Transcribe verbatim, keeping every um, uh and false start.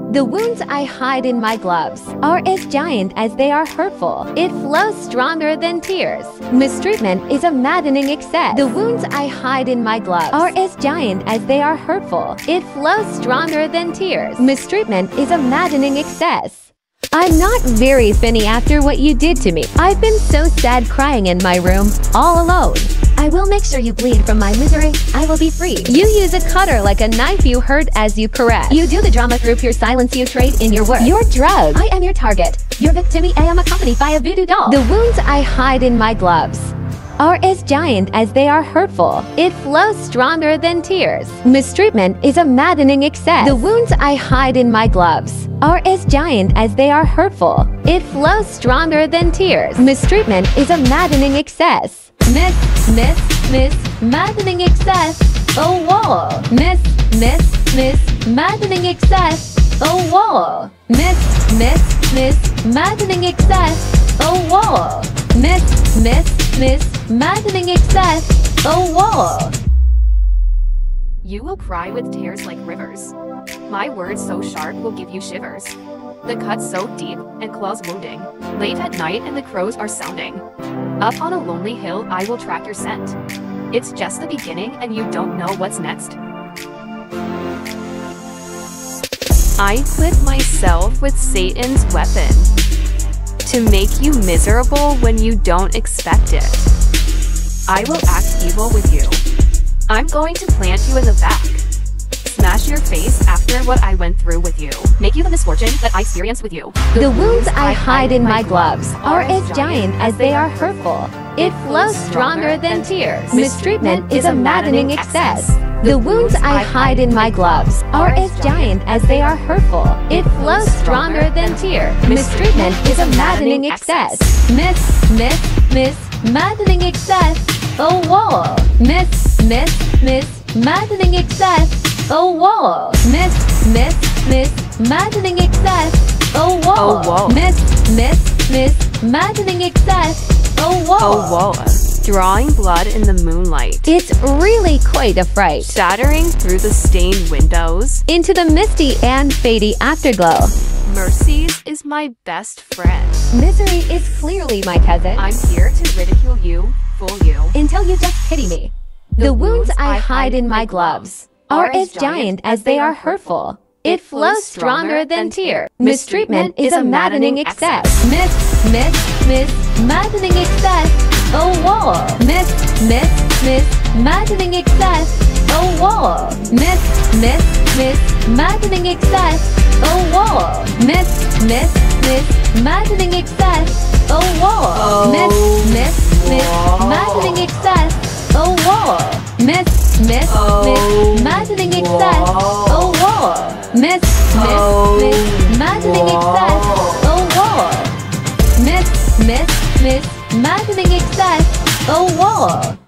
The wounds I hide in my gloves are as giant as they are hurtful. It flows stronger than tears. Mistreatment is a maddening excess. The wounds I hide in my gloves are as giant as they are hurtful. It flows stronger than tears. Mistreatment is a maddening excess. I'm not very funny after what you did to me. I've been so sad crying in my room, all alone. I will make sure you bleed from my misery. I will be free. You use a cutter like a knife you hurt as you caress. You do the drama through pure silence you trade in your work. Your drug. I am your target. Your victim. I am accompanied by a voodoo doll. The wounds I hide in my gloves are as giant as they are hurtful. It flows stronger than tears. Mistreatment is a maddening excess. The wounds I hide in my gloves are as giant as they are hurtful. It flows stronger than tears. Mistreatment is a maddening excess. Miss, miss, miss, maddening excess. Oh, whoa. Miss, miss, miss, maddening excess. Oh, whoa. Miss, miss, miss, maddening excess. Oh, whoa. Miss, miss, miss, maddening excess. Oh, whoa. You will cry with tears like rivers. My words so sharp will give you shivers. The cuts so deep and claws wounding. Late at night and the crows are sounding. Up on a lonely hill I will track your scent. It's just the beginning and you don't know what's next. I equip myself with Satan's weapon to make you miserable when you don't expect it. I will act evil with you. I'm going to plant you in the back. Smash your face after what I went through with you. Make you the misfortune that I experienced with you. The wounds I hide in my gloves are as giant as they are hurtful. It flows stronger than tears. Mistreatment is a maddening excess. The wounds I hide in my gloves are as giant as they are hurtful. It flows stronger than tears. Mistreatment is a maddening excess. Miss, miss, miss, maddening excess. Oh, whoa. Miss, miss, miss, maddening excess. Oh, whoa. Miss, miss, miss, maddening excess. Oh, whoa. Oh, whoa. Miss, miss, miss, maddening excess. Oh, whoa. Oh, whoa. Drawing blood in the moonlight. It's really quite a fright. Shattering through the stained windows. Into the misty and fadey afterglow. Mercies is my best friend. Misery is clearly my cousin. I'm here to ridicule you, fool you, until you just pity me. The, the wounds I hide in my gloves are as giant as they are hurtful. It flows stronger than tears. Mistreatment is a maddening excess. Miss, miss, miss, maddening excess. Oh, whoa. Miss, miss, miss, maddening excess. Oh, whoa. Miss, miss, miss, maddening excess. Oh, whoa. Miss, miss, miss, maddening excess. Oh, whoa. Miss, miss, miss, maddening excess. Oh, whoa. Miss, miss, miss, maddening excess. Oh, whoa. Miss, miss, miss, maddening excess. Oh, whoa. Miss, miss, miss, maddening excess. Oh, whoa.